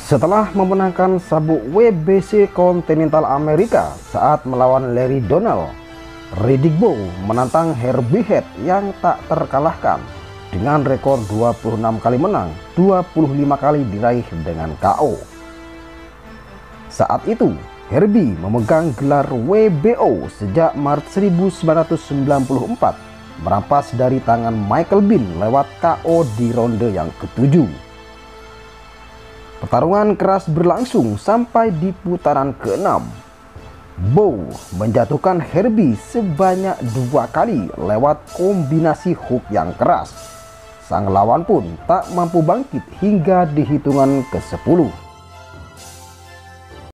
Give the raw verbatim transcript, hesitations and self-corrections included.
Setelah memenangkan sabuk W B C Continental Amerika saat melawan Larry Donald, Riddick Bowe menantang Herbie Head yang tak terkalahkan dengan rekor dua puluh enam kali menang, dua puluh lima kali diraih dengan K O. Saat itu, Herbie memegang gelar W B O sejak Maret seribu sembilan ratus sembilan puluh empat, merampas dari tangan Michael Biehn lewat K O di ronde yang ketujuh. Pertarungan keras berlangsung sampai di putaran keenam. Bowe menjatuhkan Herbie sebanyak dua kali lewat kombinasi hook yang keras. Sang lawan pun tak mampu bangkit hingga di hitungan ke sepuluh.